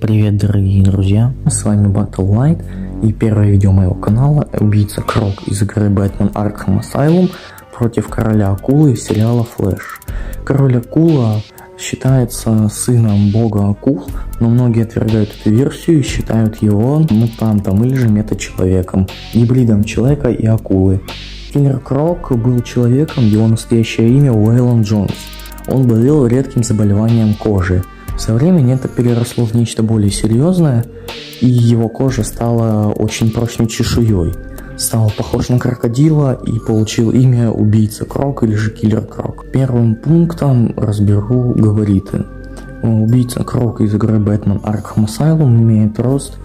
Привет, дорогие друзья, с вами Battle Light и первое видео моего канала — убийца Крок из игры Batman Arkham Asylum против Короля Акулы из сериала Флэш. Король Акула считается сыном бога акул, но многие отвергают эту версию и считают его мутантом или же мета-человеком, гибридом человека и акулы. Киллер Крок был человеком, его настоящее имя Уэйлон Джонс. Он болел редким заболеванием кожи. Со временем это переросло в нечто более серьезное, и его кожа стала очень прочной чешуей. Стал похож на крокодила и получил имя Убийца Крок или же Киллер Крок. Первым пунктом разберу габариты. Убийца Крок из игры Batman Arkham Asylum имеет рост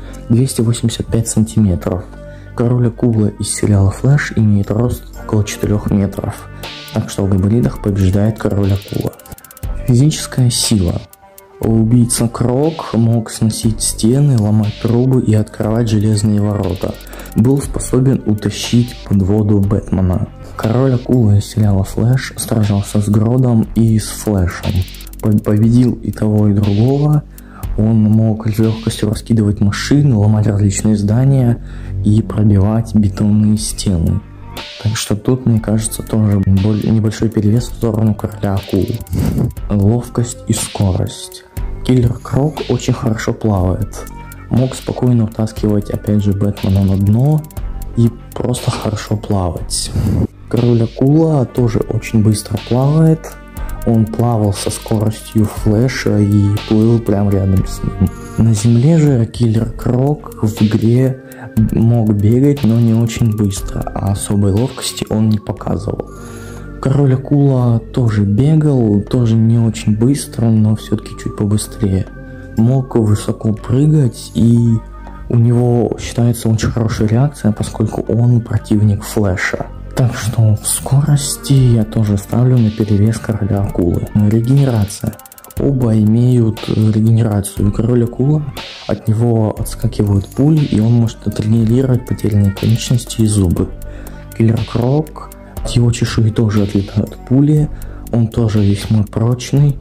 285 сантиметров. Король Акула из сериала Флэш имеет рост около 4 метров. Так что в габаритах побеждает Король Акула. Физическая сила. Убийца Крок мог сносить стены, ломать трубы и открывать железные ворота. Был способен утащить под воду Бэтмена. Король Акулы из сериала Флэш сражался с Гродом и с Флэшем. Победил и того, и другого. Он мог с легкостью раскидывать машины, ломать различные здания и пробивать бетонные стены. Так что тут, мне кажется, тоже небольшой перевес в сторону Короля Акулы. Ловкость и скорость. Киллер Крок очень хорошо плавает. Мог спокойно утаскивать, опять же, Бэтмена на дно и просто хорошо плавать. Король Акула тоже очень быстро плавает. Он плавал со скоростью Флэша и плыл прямо рядом с ним. На земле же Киллер Крок в игре мог бегать, но не очень быстро, а особой ловкости он не показывал. Король Акула тоже бегал, тоже не очень быстро, но все-таки чуть побыстрее. Мог высоко прыгать, и у него считается очень хорошая реакция, поскольку он противник Флэша. Так что в скорости я тоже ставлю на перевес Короля Акулы. Регенерация. Оба имеют регенерацию. Король Акула, от него отскакивают пули, и он может отрегенерировать потерянные конечности и зубы. Киллер Крок, от его чешуи тоже отлетают пули, он тоже весьма прочный,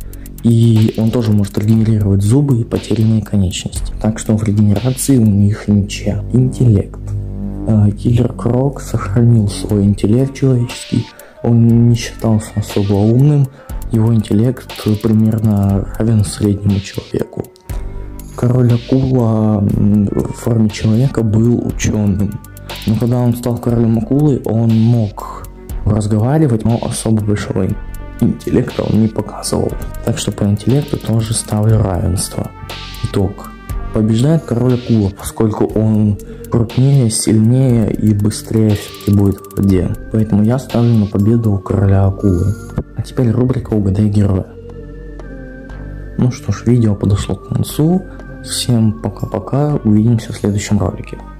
и он тоже может регенерировать зубы и потерянные конечности. Так что в регенерации у них ничья. Интеллект. Киллер Крок сохранил свой интеллект человеческий, он не считался особо умным, его интеллект примерно равен среднему человеку. Король Акула в форме человека был ученым, но когда он стал королем акулы, он мог разговаривать, но особо большого интеллекта он не показывал. Так что по интеллекту тоже ставлю равенство. Итог. Побеждает король Акула, поскольку он крупнее, сильнее и быстрее все-таки будет в воде. Поэтому я ставлю на победу у Короля Акулы. А теперь рубрика «Угадай героя». Ну что ж, видео подошло к концу. Всем пока-пока, увидимся в следующем ролике.